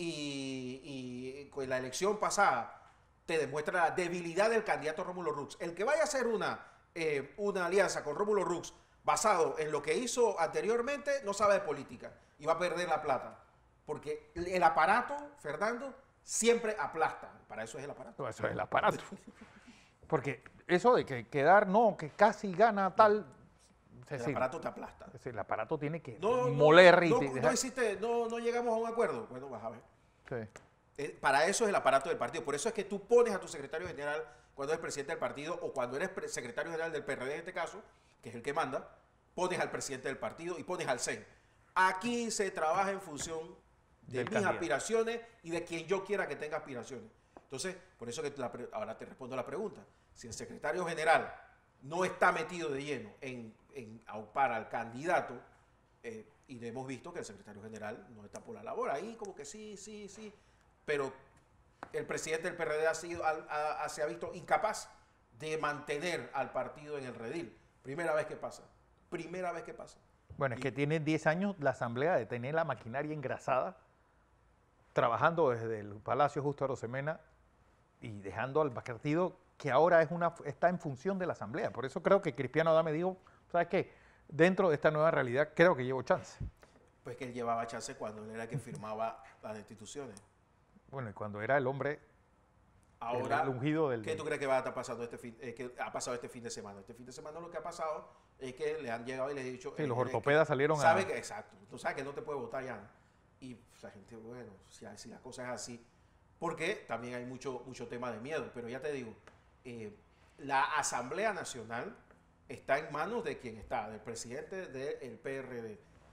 y, y con la elección pasada te demuestra la debilidad del candidato Rómulo Rux. El que vaya a hacer una, eh, una alianza con Rómulo Rux basado en lo que hizo anteriormente no sabe de política y va a perder la plata. Porque el aparato, Fernando, siempre aplasta. Para eso es el aparato. Eso es el aparato. Porque eso de que quedar, no, que casi gana tal. Es El decir, aparato te aplasta. es decir, el aparato tiene que No, no, moler y no, te- no dejar- hiciste- no, no llegamos a un acuerdo. Bueno, vas a ver. Sí. Eh, Para eso es el aparato del partido. Por eso es que tú pones a tu secretario general cuando eres presidente del partido o cuando eres pre- secretario general del P R D en este caso, que es el que manda, pones al presidente del partido y pones al C E N. Aquí se trabaja en función de Del mis candidato. aspiraciones y de quien yo quiera que tenga aspiraciones. Entonces, por eso que la pre- ahora te respondo la pregunta. Si el secretario general no está metido de lleno en, en aupar al candidato, eh, y hemos visto que el secretario general no está por la labor, ahí como que sí, sí, sí, pero el presidente del P R D ha sido, ha- ha- se ha visto incapaz de mantener al partido en el redil. Primera vez que pasa, primera vez que pasa. Bueno, es Y- que tiene diez años la Asamblea de tener la maquinaria engrasada, trabajando desde el Palacio Justo Arosemena y dejando al partido que ahora es una, está en función de la Asamblea. Por eso creo que Cristiano Adame dijo, ¿sabes qué? Dentro de esta nueva realidad creo que llevo chance. Pues que él llevaba chance cuando él era el que firmaba las instituciones. Bueno, y cuando era el hombre, Ahora, el ungido del... ¿qué tú crees que va a estar pasando este fin, eh, que ha pasado este fin de semana? Este fin de semana lo que ha pasado es que le han llegado y le han dicho... Sí, eh, los eh, ortopedas que salieron a- sabe que, exacto. Tú sabes que no te puede votar ya. Y pues, la gente, bueno, si, si la cosa es así. Porque también hay mucho, mucho tema de miedo. Pero ya te digo, eh, la Asamblea Nacional está en manos de quien está, del presidente del P R D.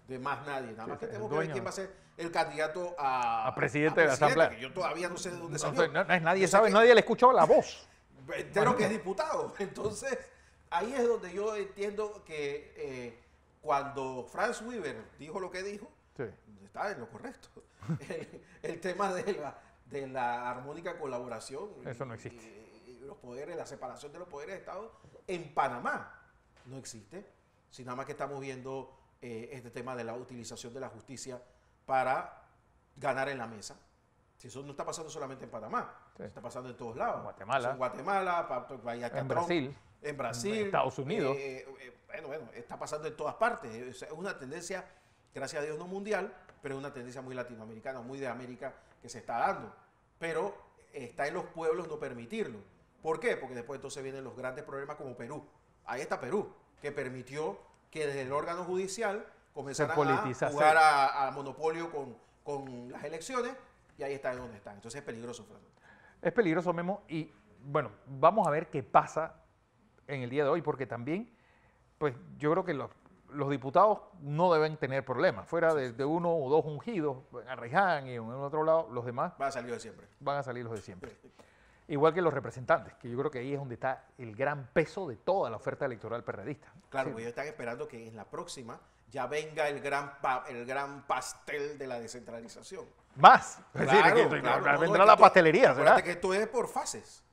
de más nadie. Nada más que sí, tenemos el que ver dueño. quién va a ser el candidato a, A presidente de la Asamblea. que yo todavía no sé de dónde No salió. sé, no- no- nadie Yo sé sabe, que- nadie le escuchó la voz. entero que es diputado. Entonces, ahí es donde yo entiendo que eh, cuando Franz Weber dijo lo que dijo, Sí. está en lo correcto. El, el tema de la, de la armónica colaboración. Eso no y- existe. Y, y los poderes, la separación de los poderes de Estado en Panamá no existe. Si nada más que estamos viendo eh, este tema de la utilización de la justicia para ganar en la mesa. Si eso no está pasando solamente en Panamá, Sí. está pasando en todos lados. En Guatemala. En Guatemala, pa- pa- vaya hasta En Trump, Brasil. en Brasil, En Estados Unidos. eh, eh, bueno, bueno, está pasando en todas partes. Es es una tendencia, gracias a Dios, no mundial, pero es una tendencia muy latinoamericana, muy de América que se está dando. Pero está en los pueblos no permitirlo. ¿Por qué? Porque después entonces vienen los grandes problemas como Perú. Ahí está Perú, que permitió que desde el órgano judicial comenzaran a politiza, jugar sí. a, a monopolio con, con las elecciones y ahí está donde están. Entonces es peligroso, Fernando. Es peligroso, Memo, y bueno, vamos a ver qué pasa en el día de hoy, porque también, pues yo creo que los, los diputados no deben tener problemas. Fuera de, de uno o dos ungidos, en Arreján y en otro lado, los demás Va a salir de siempre. van a salir los de siempre. Igual que los representantes, que yo creo que ahí es donde está el gran peso de toda la oferta electoral perredista. Claro, Sí. porque ellos están esperando que en la próxima ya venga el gran, pa- el gran pastel de la descentralización. Más. Es Claro, decir, que claro, no, no, vendrá es que la esto- pastelería, ¿será? acuérdate que esto es por fases.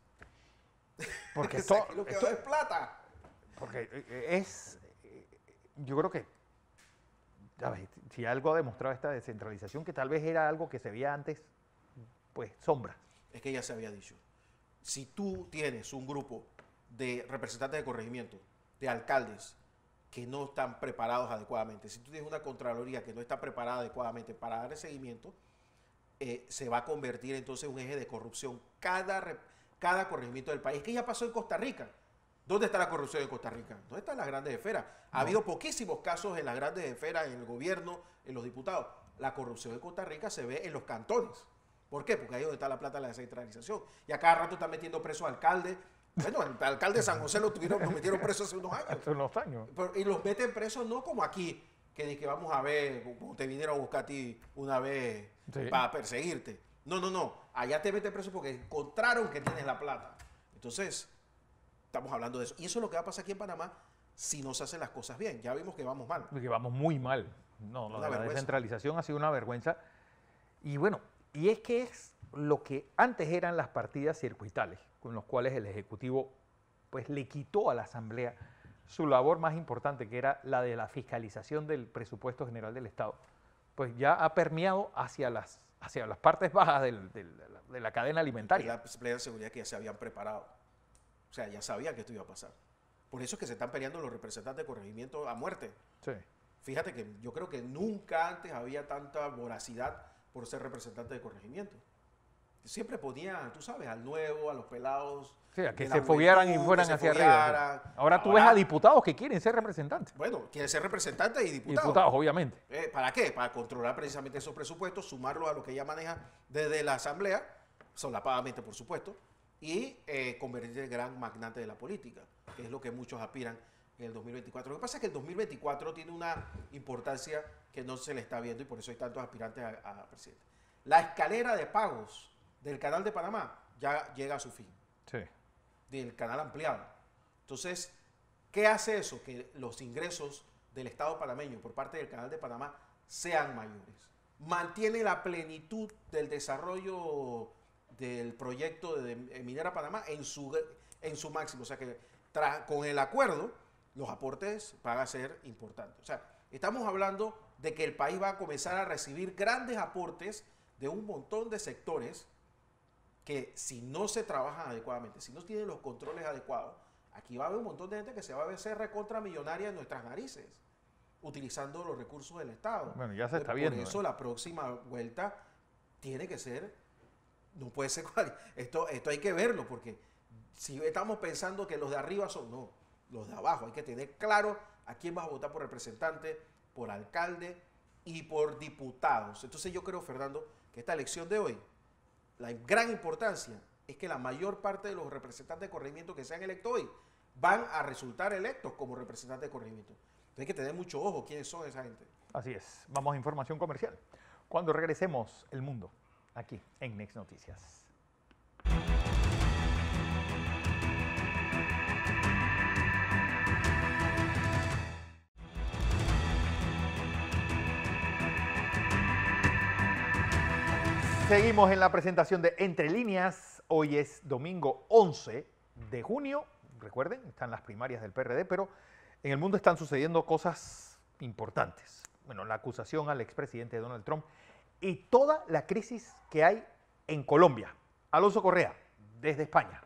Porque O esto, sea, que lo que esto- va es plata. porque eh, es, eh, yo creo que, ya ves, si algo ha demostrado esta descentralización, que tal vez era algo que se veía antes, pues sombra. Es que ya se había dicho. Si tú tienes un grupo de representantes de corregimiento, de alcaldes, que no están preparados adecuadamente, si tú tienes una Contraloría que no está preparada adecuadamente para dar seguimiento, eh, se va a convertir entonces en un eje de corrupción cada, re- cada corregimiento del país. Que ya pasó en Costa Rica. ¿Dónde está la corrupción en Costa Rica? ¿Dónde están las grandes esferas? Ha habido poquísimos casos en las grandes esferas, en el gobierno, en los diputados. La corrupción en Costa Rica se ve en los cantones. ¿Por qué? Porque ahí es donde está la plata de la descentralización. Y a cada rato están metiendo presos alcaldes. Bueno, el alcalde de San José lo, tuvieron, lo metieron preso hace unos años. Hace unos años. Pero- y los meten presos no como aquí, que, di que vamos a ver, como te vinieron a buscar a ti una vez Sí. para perseguirte. No, no, no. Allá te meten preso porque encontraron que tienes la plata. Entonces, estamos hablando de eso. Y eso es lo que va a pasar aquí en Panamá si no se hacen las cosas bien. Ya vimos que vamos mal. Porque vamos muy mal. No, lo Una de la vergüenza. descentralización ha sido una vergüenza. Y bueno, y es que es lo que antes eran las partidas circuitales, con los cuales el Ejecutivo pues le quitó a la Asamblea su labor más importante, que era la de la fiscalización del presupuesto general del Estado. Pues ya ha permeado hacia las, hacia las partes bajas del- del- de, la, de la cadena Y alimentaria. la Asamblea de Seguridad que ya se habían preparado. O sea, ya sabían que esto iba a pasar. Por eso es que se están peleando los representantes de corregimiento a muerte. Sí. Fíjate que yo creo que nunca antes había tanta voracidad por ser representante de corregimiento. Siempre ponía, tú sabes, al nuevo, a los pelados. Sí, a que de la se foguearan y juventud, fueran que se hacia arriba. foguearan. sí. Ahora tú ves a diputados que quieren ser representantes. Bueno, quiere ser representante y diputado. Diputados, obviamente. Eh, ¿Para qué? Para controlar precisamente esos presupuestos, sumarlos a lo que ella maneja desde la Asamblea, solapadamente por supuesto, y eh, convertirse en gran magnate de la política, que es lo que muchos aspiran en el dos mil veinticuatro. Lo que pasa es que el dos mil veinticuatro tiene una importancia que no se le está viendo y por eso hay tantos aspirantes a, a presidente. La escalera de pagos del Canal de Panamá ya llega a su fin, Sí. del canal ampliado. Entonces, ¿qué hace eso? Que los ingresos del Estado panameño por parte del Canal de Panamá sean mayores. Mantiene la plenitud del desarrollo del proyecto de Minera Panamá en su, en su máximo. O sea que tra- con el acuerdo, los aportes van a ser importantes. O sea, estamos hablando de que el país va a comenzar a recibir grandes aportes de un montón de sectores que si no se trabajan adecuadamente, si no tienen los controles adecuados, aquí va a haber un montón de gente que se va a ver ser recontra millonaria en nuestras narices, utilizando los recursos del Estado. Bueno, ya se está Por viendo, eso ¿eh? la próxima vuelta tiene que ser, no puede ser cual, esto, esto hay que verlo, porque si estamos pensando que los de arriba son, no, los de abajo, hay que tener claro a quién vas a votar por representante, por alcalde y por diputados. Entonces yo creo, Fernando, que esta elección de hoy, la gran importancia es que la mayor parte de los representantes de corregimiento que sean electos hoy van a resultar electos como representantes de corregimiento. Entonces hay que tener mucho ojo quiénes son esa gente. Así es. Vamos a información comercial. Cuando regresemos, el mundo, aquí en Next Noticias. Seguimos en la presentación de Entre Líneas. Hoy es domingo once de junio. Recuerden, están las primarias del P R D, pero en el mundo están sucediendo cosas importantes. Bueno, la acusación al expresidente Donald Trump y toda la crisis que hay en Colombia. Alonso Correa, desde España.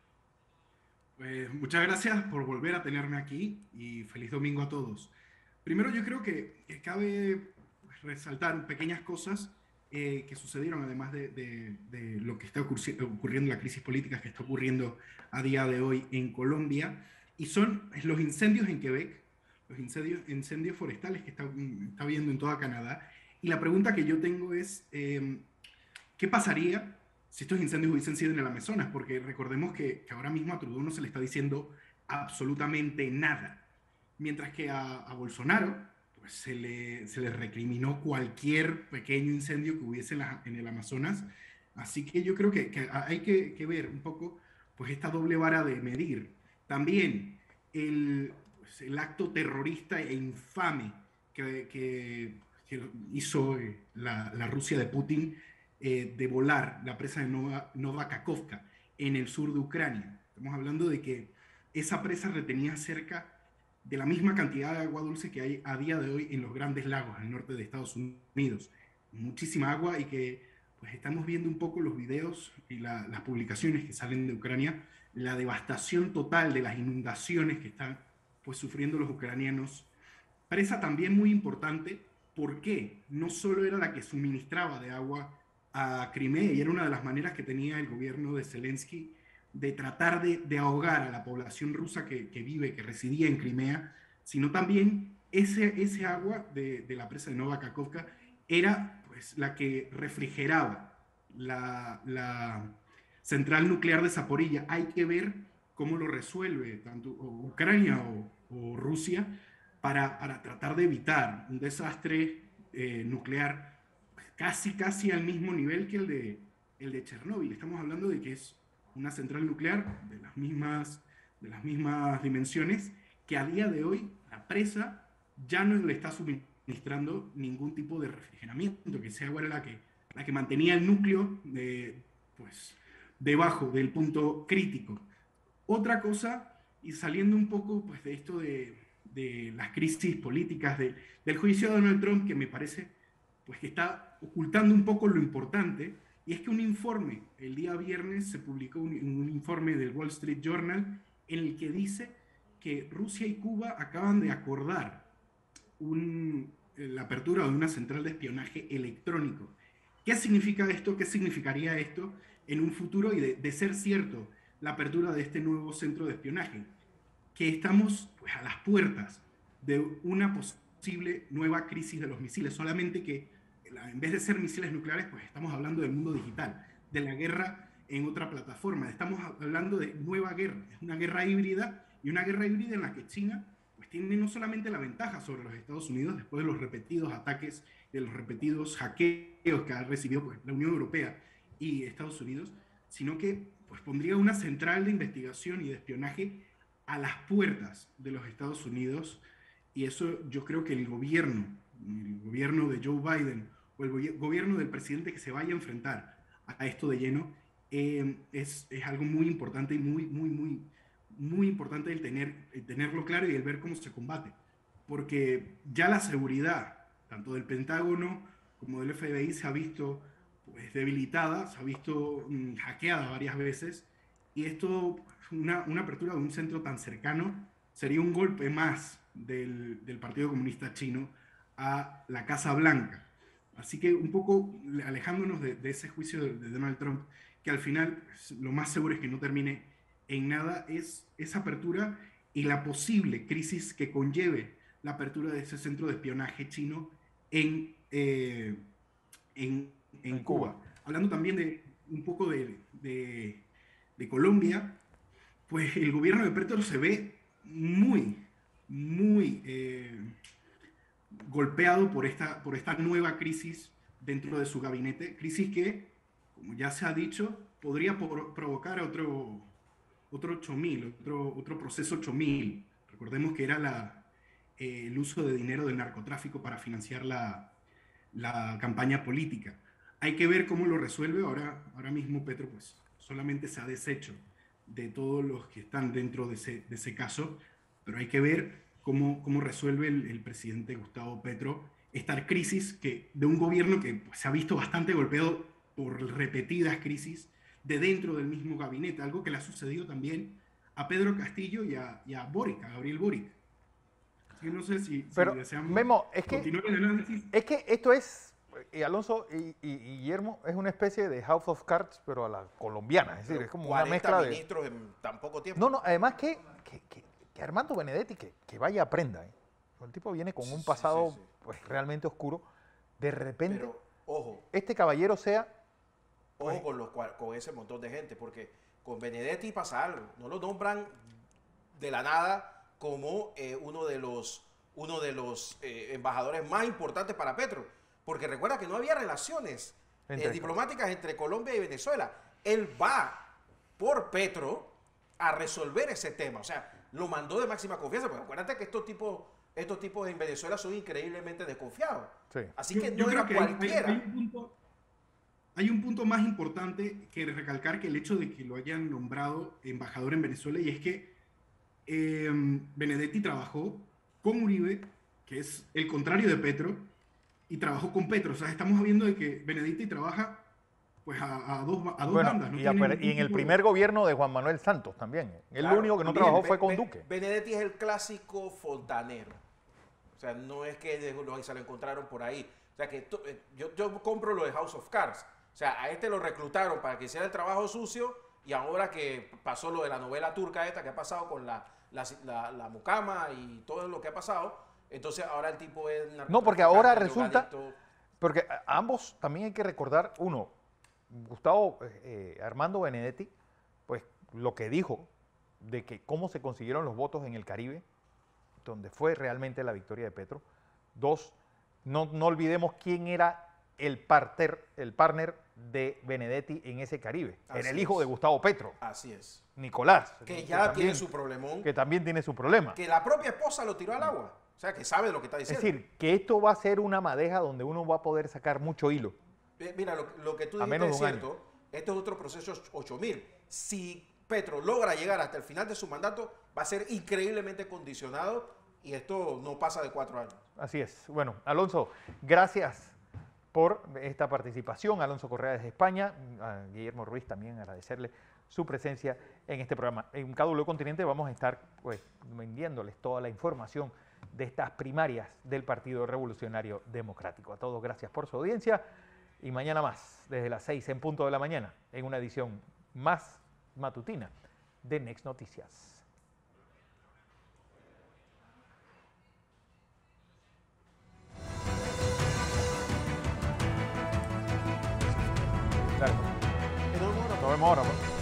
Pues muchas gracias por volver a tenerme aquí y feliz domingo a todos. Primero, yo creo que, que cabe resaltar pequeñas cosas eh, que sucedieron, además de, de, de lo que está ocurriendo, la crisis política que está ocurriendo a día de hoy en Colombia, y son los incendios en Quebec, los incendios, incendios forestales que está, está habiendo en toda Canadá. Y la pregunta que yo tengo es, eh, ¿qué pasaría si estos incendios hubiesen sido en el Amazonas? Porque recordemos que, que ahora mismo a Trudeau no se le está diciendo absolutamente nada, mientras que a, a Bolsonaro pues, se, le, se le recriminó cualquier pequeño incendio que hubiese en, la, en el Amazonas. Así que yo creo que, que hay que, que ver un poco pues, esta doble vara de medir. También el, pues, el acto terrorista e infame que, que, que hizo la, la Rusia de Putin, Eh, de volar la presa de Nova, Nova Kakhovka en el sur de Ucrania. Estamos hablando de que esa presa retenía cerca de la misma cantidad de agua dulce que hay a día de hoy en los Grandes Lagos, al norte de Estados Unidos. Muchísima agua, y que pues estamos viendo un poco los videos y la, las publicaciones que salen de Ucrania, la devastación total de las inundaciones que están pues sufriendo los ucranianos. Presa también muy importante porque no solo era la que suministraba de agua a Crimea, y era una de las maneras que tenía el gobierno de Zelensky de tratar de, de ahogar a la población rusa que, que vive, que residía en Crimea, sino también ese, ese agua de, de la presa de Nova Kakhovka era pues, la que refrigeraba la, la central nuclear de Zaporilla. Hay que ver cómo lo resuelve tanto Ucrania o, o Rusia para, para tratar de evitar un desastre eh, nuclear casi, casi al mismo nivel que el de, el de Chernóbil. Estamos hablando de que es una central nuclear de las mismas, de las mismas dimensiones, que a día de hoy la presa ya no le está suministrando ningún tipo de refrigeramiento, que esa agua era la que, la que mantenía el núcleo de, pues, debajo del punto crítico. Otra cosa, y saliendo un poco pues, de esto de, de las crisis políticas, de, del juicio de Donald Trump, que me parece pues que está ocultando un poco lo importante, y es que un informe, el día viernes se publicó un, un informe del Wall Street Journal en el que dice que Rusia y Cuba acaban de acordar un, la apertura de una central de espionaje electrónico. ¿Qué significa esto? ¿Qué significaría esto en un futuro? Y de, de ser cierto, la apertura de este nuevo centro de espionaje, que estamos pues, a las puertas de una posible nueva crisis de los misiles, solamente que en vez de ser misiles nucleares, pues estamos hablando del mundo digital, de la guerra en otra plataforma. Estamos hablando de nueva guerra, es una guerra híbrida, y una guerra híbrida en la que China pues, tiene no solamente la ventaja sobre los Estados Unidos después de los repetidos ataques, de los repetidos hackeos que ha recibido pues, la Unión Europea y Estados Unidos, sino que pues, pondría una central de investigación y de espionaje a las puertas de los Estados Unidos, y eso yo creo que el gobierno, el gobierno de Joe Biden, o el gobierno del presidente que se vaya a enfrentar a esto de lleno, eh, es, es algo muy importante y muy, muy, muy, muy importante el, tener, el tenerlo claro y el ver cómo se combate. Porque ya la seguridad, tanto del Pentágono como del F B I, se ha visto pues, debilitada, se ha visto mm, hackeada varias veces, y esto, una, una apertura de un centro tan cercano, sería un golpe más del, del Partido Comunista Chino a la Casa Blanca. Así que un poco alejándonos de, de ese juicio de, de Donald Trump, que al final lo más seguro es que no termine en nada, es esa apertura y la posible crisis que conlleve la apertura de ese centro de espionaje chino en, eh, en, en, en Cuba. Cuba. Hablando también de un poco de, de, de Colombia, pues el gobierno de Petro se ve muy, muy... Eh, golpeado por esta, por esta nueva crisis dentro de su gabinete, crisis que, como ya se ha dicho, podría por, provocar otro, otro ocho mil, otro, otro proceso ocho mil. Recordemos que era la, eh, el uso de dinero del narcotráfico para financiar la, la campaña política. Hay que ver cómo lo resuelve. Ahora, ahora mismo Petro pues, solamente se ha deshecho de todos los que están dentro de ese, de ese caso, pero hay que ver cómo, cómo resuelve el, el presidente Gustavo Petro esta crisis que, de un gobierno que pues, se ha visto bastante golpeado por repetidas crisis de dentro del mismo gabinete, algo que le ha sucedido también a Pedro Castillo y a, y a Boric, a Gabriel Boric. Así que no sé si, Pero, si deseamos Memo, es que, continuar el análisis. es que esto es, y Alonso y, y- y Guillermo, es una especie de House of Cards, pero a la colombiana. Es decir, es como una cuarenta mezcla de... ministros en tan poco tiempo. No, no, además que, que, que- que Armando Benedetti, que, que vaya aprenda. ¿eh? El tipo viene con Sí, un sí, pasado sí, sí. pues realmente oscuro. De repente, Pero, ojo, este caballero sea... ojo Pues- con, los, cua- con ese montón de gente, porque con Benedetti pasa algo. No lo nombran de la nada como eh, uno de los, uno de los eh, embajadores más importantes para Petro. Porque recuerda que no había relaciones eh, Entre- diplomáticas entre Colombia y Venezuela. Él va por Petro a resolver ese tema. O sea, lo mandó de máxima confianza. Porque acuérdate que estos tipos, estos tipos en Venezuela son increíblemente desconfiados. Sí. Así Yo- que yo no creo era que hay- hay- cualquiera. Hay, un punto, hay un punto más importante que recalcar que el hecho de que lo hayan nombrado embajador en Venezuela, y es que eh, Benedetti trabajó con Uribe, que es el contrario de Petro, y trabajó con Petro. O sea, estamos hablando de que Benedetti trabaja pues a, a dos, ba- a dos Bueno, bandas. No y, tiene a- ningún y en el tipo de- primer gobierno de Juan Manuel Santos también. Él Claro, lo único que no también. trabajó Be- fue con Be- Duque. Benedetti es el clásico fontanero. O sea, no es que de- lo- se lo encontraron por ahí. O sea, que to- eh, yo, yo compro lo de House of Cards. O sea, a este lo reclutaron para que hiciera el trabajo sucio y ahora que pasó lo de la novela turca esta que ha pasado con la, la, la- la mucama y todo lo que ha pasado, entonces ahora el tipo es No, porque ahora narcotraficante, resulta- drogadicto. Porque a a ambos también hay que recordar, uno, Gustavo eh, eh, Armando Benedetti, pues lo que dijo de que cómo se consiguieron los votos en el Caribe, donde fue realmente la victoria de Petro. Dos, no, no olvidemos quién era el partner, el partner de Benedetti en ese Caribe. Así Era el hijo es. de Gustavo Petro, Así es. Nicolás. Que ya también- tiene su problemón. que también tiene su problema. Que la propia esposa lo tiró al agua. O sea, que sabe lo que está Es diciendo. decir, que esto va a ser una madeja donde uno va a poder sacar mucho hilo. Eh, Mira, lo, lo que tú A dijiste menos de es un cierto. Esto es otro proceso ocho mil. Si Petro logra llegar hasta el final de su mandato, va a ser increíblemente condicionado y esto no pasa de cuatro años. Así es. Bueno, Alonso, gracias por esta participación. Alonso Correa desde España. A Guillermo Ruiz también agradecerle su presencia en este programa. En K W Continente vamos a estar pues vendiéndoles toda la información de estas primarias del Partido Revolucionario Democrático. A todos gracias por su audiencia y mañana más, desde las seis en punto de la mañana, en una edición más matutina de Next Noticias. Claro. Nos vemos ahora. pues.